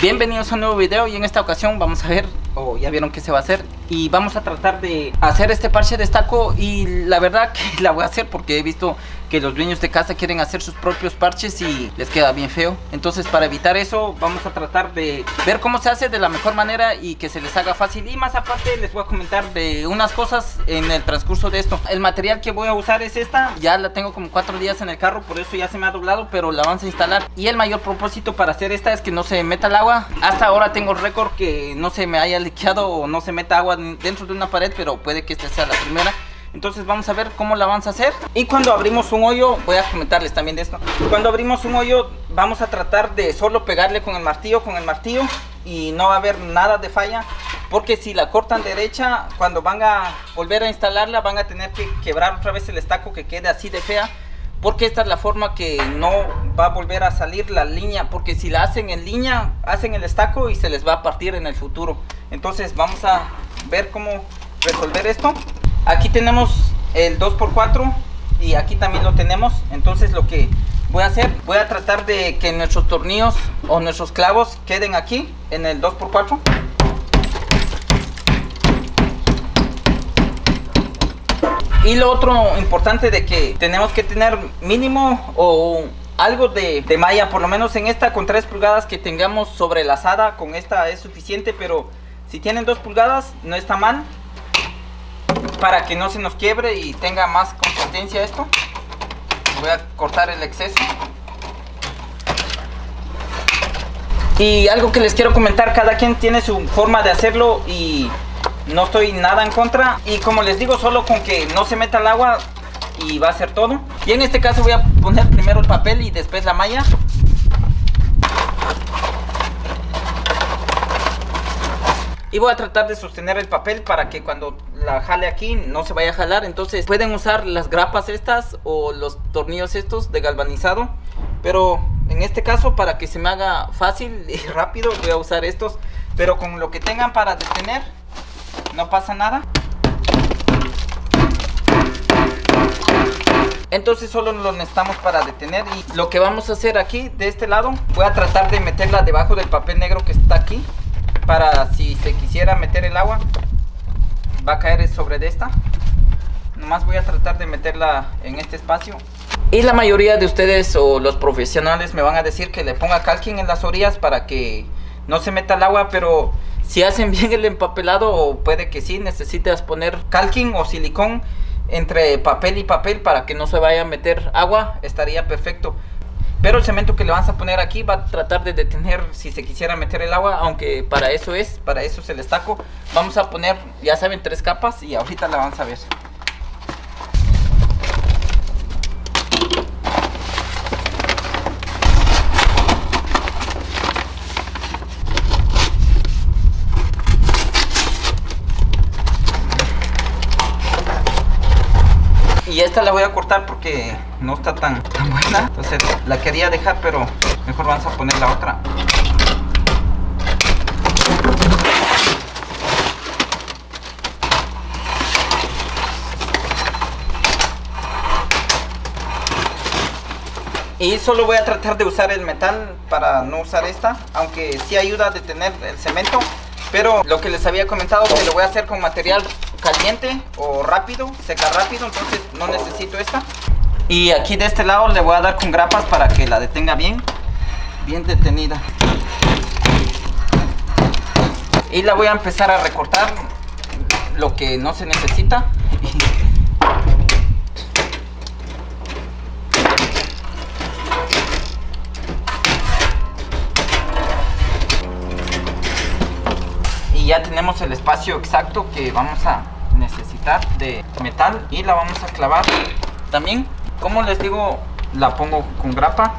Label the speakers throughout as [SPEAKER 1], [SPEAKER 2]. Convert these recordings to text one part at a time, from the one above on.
[SPEAKER 1] Bienvenidos a un nuevo video y en esta ocasión vamos a ver, ya vieron qué se va a hacer, y vamos a tratar de hacer este parche de estaco. Y la verdad que la voy a hacer porque he visto que los dueños de casa quieren hacer sus propios parches y les queda bien feo. Entonces, para evitar eso, vamos a tratar de ver cómo se hace de la mejor manera y que se les haga fácil. Y más aparte les voy a comentar de unas cosas en el transcurso de esto. El material que voy a usar es esta. Ya la tengo como 4 días en el carro, por eso ya se me ha doblado, pero la vamos a instalar. Y el mayor propósito para hacer esta es que no se meta el agua. Hasta ahora tengo el récord que no se me haya liqueado o no se meta agua dentro de una pared, pero puede que esta sea la primera. Entonces vamos a ver cómo la vamos a hacer. Y cuando abrimos un hoyo, voy a comentarles también de esto. Cuando abrimos un hoyo, vamos a tratar de solo pegarle con el martillo, y no va a haber nada de falla. Porque si la cortan derecha, cuando van a volver a instalarla, van a tener que quebrar otra vez el estaco, que quede así de fea. Porque esta es la forma que no va a volver a salir la línea. Porque si la hacen en línea, hacen el estaco y se les va a partir en el futuro. Entonces vamos a ver cómo resolver esto. Aquí tenemos el 2x4 y aquí también lo tenemos. Entonces lo que voy a hacer, voy a tratar de que nuestros tornillos o nuestros clavos queden aquí en el 2x4. Y lo otro importante de que tenemos que tener mínimo o algo de malla, por lo menos en esta con 3 pulgadas que tengamos sobrelazada. Con esta es suficiente, pero si tienen 2 pulgadas no está mal, para que no se nos quiebre y tenga más consistencia esto. Voy a cortar el exceso. Y algo que les quiero comentar, cada quien tiene su forma de hacerlo y no estoy nada en contra. Y como les digo, solo con que no se meta el agua y va a ser todo. Y en este caso voy a poner primero el papel y después la malla. Y voy a tratar de sostener el papel para que cuando la jale aquí no se vaya a jalar. Entonces pueden usar las grapas estas o los tornillos estos de galvanizado. Pero en este caso, para que se me haga fácil y rápido, voy a usar estos. Pero con lo que tengan para detener, no pasa nada. Entonces solo lo necesitamos para detener. Y lo que vamos a hacer aquí, de este lado, voy a tratar de meterla debajo del papel negro que está aquí. Para si se quisiera meter el agua, va a caer sobre de esta. Nomás voy a tratar de meterla en este espacio. Y la mayoría de ustedes o los profesionales me van a decir que le ponga calking en las orillas para que no se meta el agua. Pero si hacen bien el empapelado, o puede que sí necesites poner calking o silicón entre papel y papel para que no se vaya a meter agua, estaría perfecto. Pero el cemento que le vamos a poner aquí va a tratar de detener si se quisiera meter el agua, aunque para eso es el estaco. Vamos a poner, ya saben, 3 capas y ahorita la vamos a ver. Y esta la voy a cortar porque no está tan buena. Entonces la quería dejar, pero mejor vamos a poner la otra. Y solo voy a tratar de usar el metal para no usar esta, aunque sí ayuda a detener el cemento. Pero lo que les había comentado, que lo voy a hacer con material caliente o rápido, seca rápido, entonces no necesito esta. Y aquí de este lado le voy a dar con grapas para que la detenga bien detenida. Y la voy a empezar a recortar lo que no se necesita. Y ya tenemos el espacio exacto que vamos a necesitar de metal y la vamos a clavar también. Como les digo, la pongo con grapa.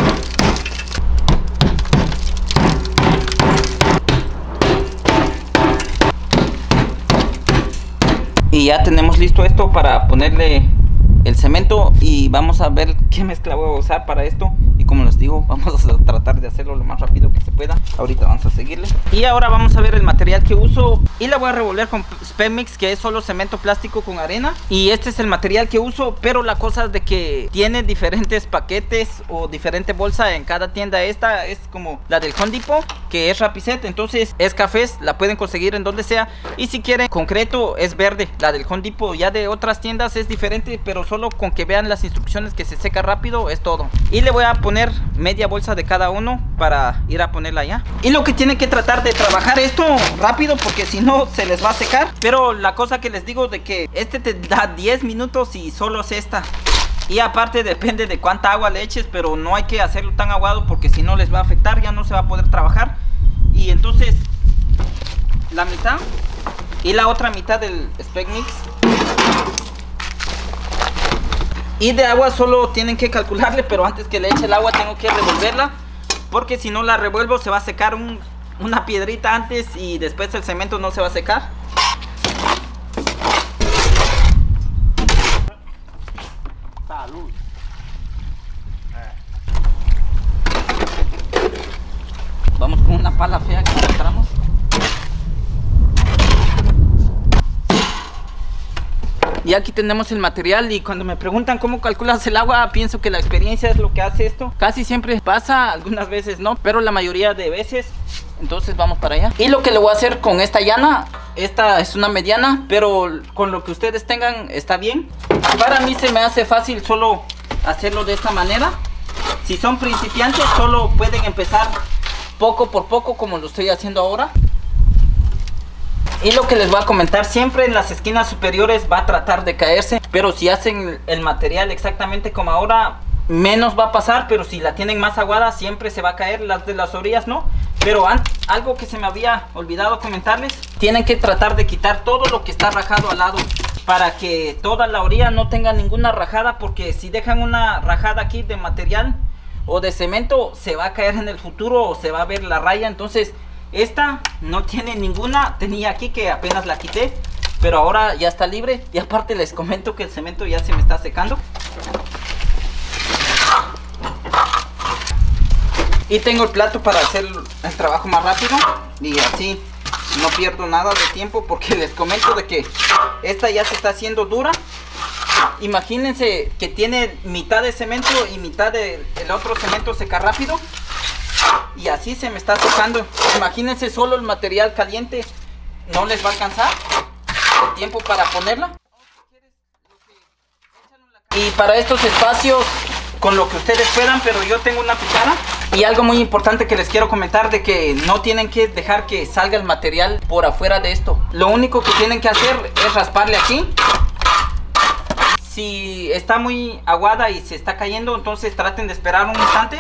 [SPEAKER 1] Y ya tenemos listo esto para ponerle el cemento. Y vamos a ver qué mezcla voy a usar para esto y como les digo, vamos a tratar de hacerlo lo más rápido que se pueda. Ahorita vamos a seguirle. Y ahora vamos a ver el material que uso. Y la voy a revolver con Spec-Mix, que es solo cemento plástico con arena. Y este es el material que uso, pero la cosa es de que tiene diferentes paquetes o diferente bolsa en cada tienda. Esta es como la del Home Depot, que es Rapicet, entonces es cafés, la pueden conseguir en donde sea. Y si quieren concreto es verde, la del Home Depot. Ya de otras tiendas es diferente, pero solo con que vean las instrucciones que se seca rápido es todo. Y le voy a poner media bolsa de cada uno para ir a ponerla allá. Y lo que tienen que tratar de trabajar esto rápido, porque si no se les va a secar. Pero la cosa que les digo de que este te da 10 minutos y solo es esta. Y aparte depende de cuánta agua le eches, pero no hay que hacerlo tan aguado porque si no les va a afectar, ya no se va a poder trabajar. Y entonces la mitad y la otra mitad del Spec-Mix. Y de agua solo tienen que calcularle, pero antes que le eche el agua tengo que revolverla, porque si no la revuelvo se va a secar una piedrita antes y después el cemento no se va a secar. Salud. Vamos con una pala fea que encontramos. Y aquí tenemos el material, y cuando me preguntan cómo calculas el agua, pienso que la experiencia es lo que hace esto. Casi siempre pasa, algunas veces no, pero la mayoría de veces. Entonces vamos para allá. Y lo que le voy a hacer con esta llana, esta es una mediana, pero con lo que ustedes tengan está bien. Para mí se me hace fácil solo hacerlo de esta manera. Si son principiantes solo pueden empezar poco por poco como lo estoy haciendo ahora. Y lo que les voy a comentar, siempre en las esquinas superiores va a tratar de caerse, pero si hacen el material exactamente como ahora, menos va a pasar. Pero si la tienen más aguada siempre se va a caer, las de las orillas no. Pero algo que se me había olvidado comentarles, tienen que tratar de quitar todo lo que está rajado al lado, para que toda la orilla no tenga ninguna rajada, porque si dejan una rajada aquí de material o de cemento, se va a caer en el futuro o se va a ver la raya. Entonces esta no tiene ninguna, tenía aquí que apenas la quité, pero ahora ya está libre. Y aparte les comento que el cemento ya se me está secando. Y tengo el plato para hacer el trabajo más rápido y así no pierdo nada de tiempo, porque les comento de que esta ya se está haciendo dura. Imagínense que tiene mitad de cemento y mitad del otro cemento seca rápido. Y así se me está secando. Imagínense, solo el material caliente no les va a alcanzar el tiempo para ponerla. Y para estos espacios, con lo que ustedes puedan, pero yo tengo una cuchara. Y algo muy importante que les quiero comentar, de que no tienen que dejar que salga el material por afuera de esto. Lo único que tienen que hacer es rasparle aquí. Si está muy aguada y se está cayendo, entonces traten de esperar un instante.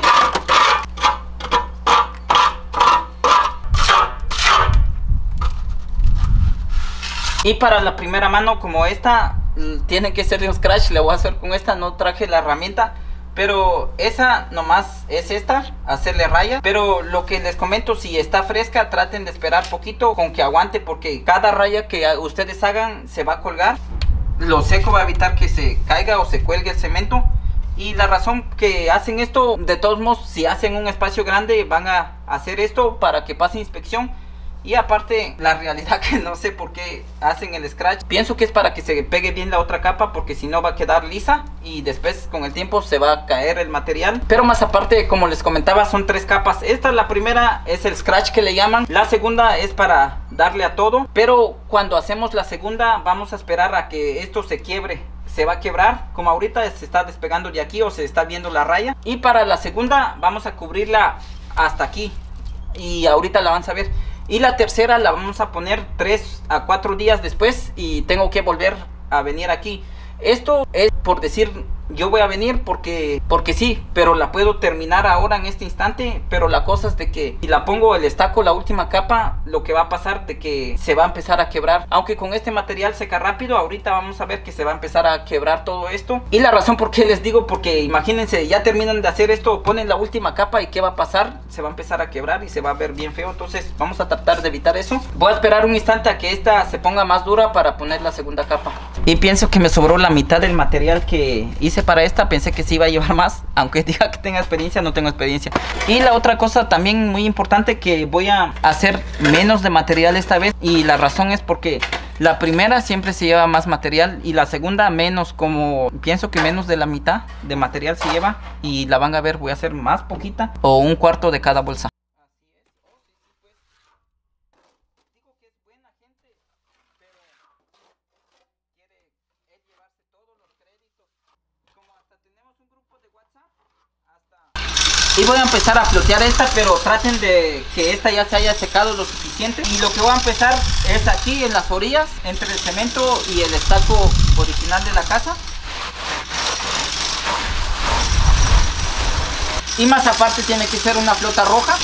[SPEAKER 1] Y para la primera mano como esta, tienen que ser de un scratch. Le voy a hacer con esta, no traje la herramienta, pero esa nomás es esta, hacerle raya. Pero lo que les comento, si está fresca, traten de esperar poquito con que aguante, porque cada raya que ustedes hagan se va a colgar. Lo seco va a evitar que se caiga o se cuelgue el cemento. Y la razón que hacen esto, de todos modos, si hacen un espacio grande, van a hacer esto para que pase inspección. Y aparte, la realidad que no sé por qué hacen el scratch. Pienso que es para que se pegue bien la otra capa, porque si no va a quedar lisa y después con el tiempo se va a caer el material. Pero más aparte, como les comentaba, son 3 capas. Esta, la primera, es el scratch que le llaman. La segunda es para darle a todo. Pero cuando hacemos la segunda, vamos a esperar a que esto se quiebre. Se va a quebrar, como ahorita se está despegando de aquí o se está viendo la raya. Y para la segunda vamos a cubrirla hasta aquí, y ahorita la van a ver. Y la tercera la vamos a poner 3 a 4 días después, y tengo que volver a venir aquí. Esto es por decir, yo voy a venir porque sí, pero la puedo terminar ahora en este instante. Pero la cosa es de que si la pongo el estaco, la última capa, lo que va a pasar de que se va a empezar a quebrar. Aunque con este material seca rápido, ahorita vamos a ver que se va a empezar a quebrar todo esto. Y la razón por qué les digo, porque imagínense, ya terminan de hacer esto, ponen la última capa y ¿qué va a pasar? Se va a empezar a quebrar y se va a ver bien feo. Entonces vamos a tratar de evitar eso. Voy a esperar un instante a que esta se ponga más dura para poner la segunda capa. Y pienso que me sobró la mitad del material que hice para esta. Pensé que se iba a llevar más, aunque diga que tenga experiencia, no tengo experiencia. Y la otra cosa también muy importante, que voy a hacer menos de material esta vez. Y la razón es porque la primera siempre se lleva más material y la segunda menos, como pienso que menos de la mitad de material se lleva. Y la van a ver, voy a hacer más poquita o un cuarto de cada bolsa. Y voy a empezar a flotear esta, pero traten de que esta ya se haya secado lo suficiente. Y lo que voy a empezar es aquí en las orillas, entre el cemento y el estaco original de la casa. Y más aparte tiene que ser una flota roja.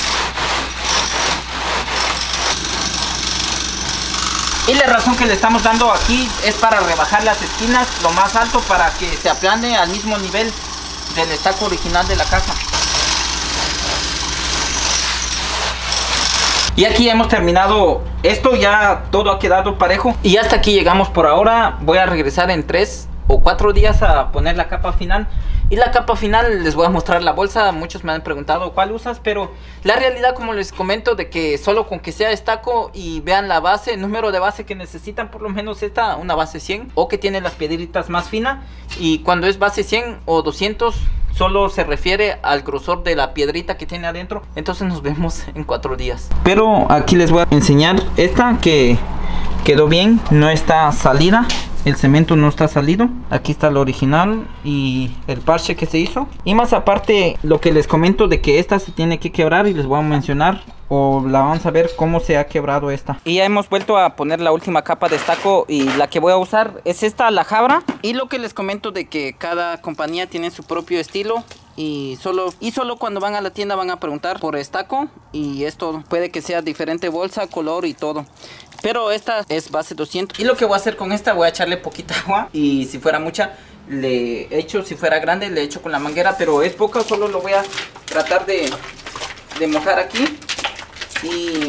[SPEAKER 1] Y la razón que le estamos dando aquí es para rebajar las esquinas lo más alto, para que se aplane al mismo nivel del estaco original de la casa. Y aquí hemos terminado esto, ya todo ha quedado parejo. Y hasta aquí llegamos por ahora. Voy a regresar en 3 o 4 días a poner la capa final. Y la capa final les voy a mostrar la bolsa. Muchos me han preguntado cuál usas, pero la realidad, como les comento, de que solo con que sea estaco y vean la base, el número de base que necesitan, por lo menos esta, una base 100, o que tiene las piedritas más finas. Y cuando es base 100 o 200, solo se refiere al grosor de la piedrita que tiene adentro. Entonces nos vemos en 4 días. Pero aquí les voy a enseñar esta, que quedó bien, no está salida. El cemento no está salido. Aquí está el original y el parche que se hizo. Y más aparte, lo que les comento de que esta se tiene que quebrar, y les voy a mencionar, o la vamos a ver cómo se ha quebrado esta. Y ya hemos vuelto a poner la última capa de estaco, y la que voy a usar es esta, la Jabra. Y lo que les comento de que cada compañía tiene su propio estilo. Y solo cuando van a la tienda van a preguntar por estaco, y esto puede que sea diferente bolsa, color y todo. Pero esta es base 200. Y lo que voy a hacer con esta, voy a echarle poquita agua. Y si fuera mucha, le echo, si fuera grande, le echo con la manguera. Pero es poca, solo lo voy a tratar de mojar aquí. Y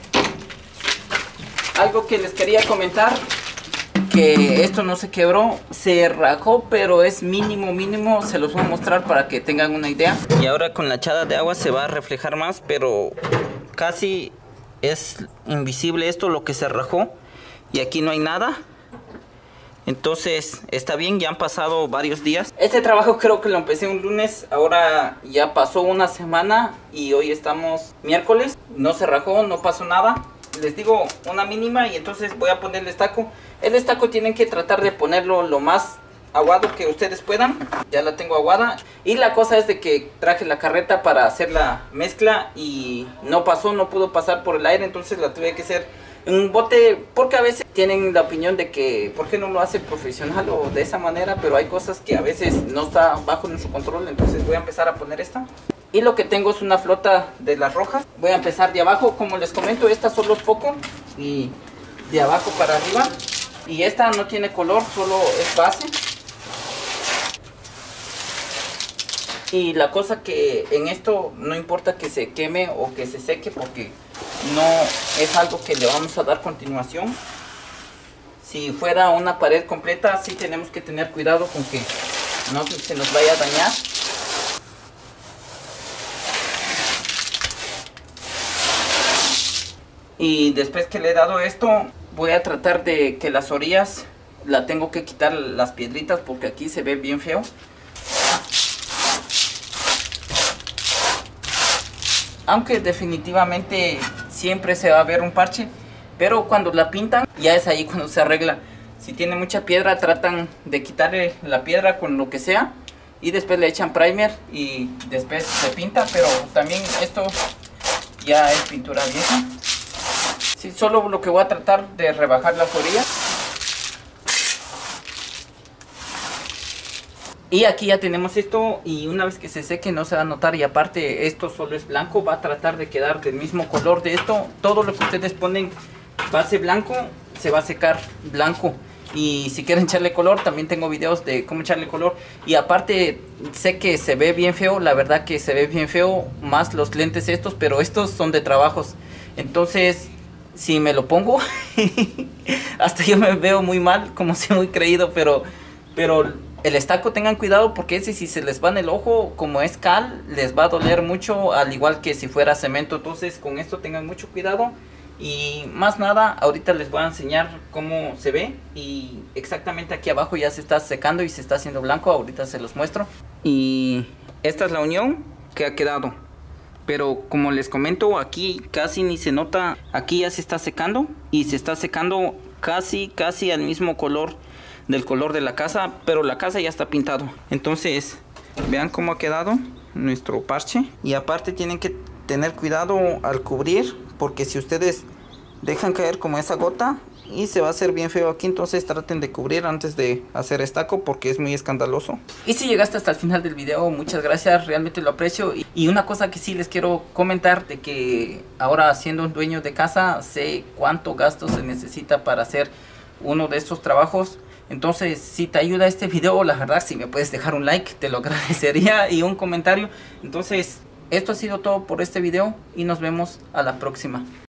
[SPEAKER 1] algo que les quería comentar, que esto no se quebró, se rajó, pero es mínimo, se los voy a mostrar para que tengan una idea. Y ahora con la echada de agua se va a reflejar más, pero casi es invisible esto, lo que se rajó. Y aquí no hay nada. Entonces está bien, ya han pasado varios días. Este trabajo creo que lo empecé un lunes, ahora ya pasó una semana y hoy estamos miércoles. No se rajó, no pasó nada. Les digo, una mínima, y entonces voy a poner el estaco. El estaco tienen que tratar de ponerlo lo más aguado que ustedes puedan. Ya la tengo aguada. Y la cosa es de que traje la carreta para hacer la mezcla y no pasó, no pudo pasar por el aire. Entonces la tuve que hacer en un bote, porque a veces tienen la opinión de que ¿por qué no lo hace profesional o de esa manera? Pero hay cosas que a veces no está bajo nuestro control. Entonces voy a empezar a poner esta. Y lo que tengo es una flota de las rojas. Voy a empezar de abajo, como les comento, esta solo es poco. Y de abajo para arriba. Y esta no tiene color, solo es base. Y la cosa que en esto no importa que se queme o que se seque, porque no es algo que le vamos a dar continuación. Si fuera una pared completa, sí tenemos que tener cuidado con que no se nos vaya a dañar. Y después que le he dado esto, voy a tratar de que las orillas, la tengo que quitar las piedritas porque aquí se ve bien feo. Aunque definitivamente siempre se va a ver un parche, pero cuando la pintan ya es ahí cuando se arregla. Si tiene mucha piedra, tratan de quitarle la piedra con lo que sea y después le echan primer y después se pinta. Pero también esto ya es pintura vieja. Sí, solo lo que voy a tratar de rebajar las orillas. Y aquí ya tenemos esto, y una vez que se seque no se va a notar. Y aparte esto solo es blanco, va a tratar de quedar del mismo color de esto. Todo lo que ustedes ponen base blanco se va a secar blanco. Y si quieren echarle color, también tengo videos de cómo echarle color. Y aparte sé que se ve bien feo, la verdad que se ve bien feo, más los lentes estos, pero estos son de trabajos. Entonces si me lo pongo, hasta yo me veo muy mal, como si muy creído, pero el estaco tengan cuidado porque ese si se les va en el ojo, como es cal, les va a doler mucho, al igual que si fuera cemento. Entonces con esto tengan mucho cuidado. Y más nada, ahorita les voy a enseñar cómo se ve. Y exactamente aquí abajo ya se está secando y se está haciendo blanco. Ahorita se los muestro. Y esta es la unión que ha quedado. Pero como les comento, aquí casi ni se nota. Aquí ya se está secando y se está secando casi al mismo color del color de la casa, pero la casa ya está pintado. Entonces vean cómo ha quedado nuestro parche. Y aparte tienen que tener cuidado al cubrir, porque si ustedes dejan caer como esa gota y se va a hacer bien feo aquí, entonces traten de cubrir antes de hacer estaco porque es muy escandaloso. Y si llegaste hasta el final del video, muchas gracias, realmente lo aprecio. Y una cosa que sí les quiero comentar, de que ahora siendo un dueño de casa sé cuánto gasto se necesita para hacer uno de estos trabajos. Entonces si te ayuda este video, la verdad, si me puedes dejar un like te lo agradecería, y un comentario. Entonces esto ha sido todo por este video y nos vemos a la próxima.